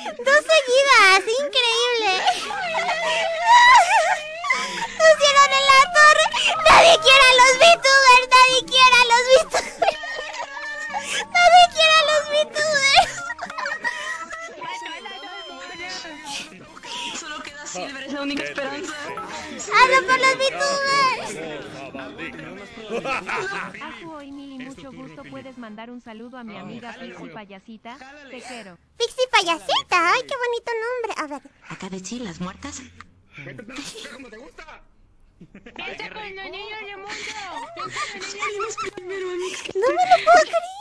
2 seguidas, increíble. Pusieron en la torre. Nadie quiere a los VTubers, nadie quiere a los VTubers. Nadie quiere a los VTubers. Solo queda Silver, es la única esperanza. ¡Hazlo por los VTubers! Ajo y Mili, mucho gusto. Puedes mandar un saludo a mi amiga Pixie Payasita. Te quiero. Pixie Payasita, ay, qué bonito nombre. A ver. Acá de chilas muertas. ¿Cómo te gusta? ¡Piensa con los niños del mundo! No me lo puedo creer.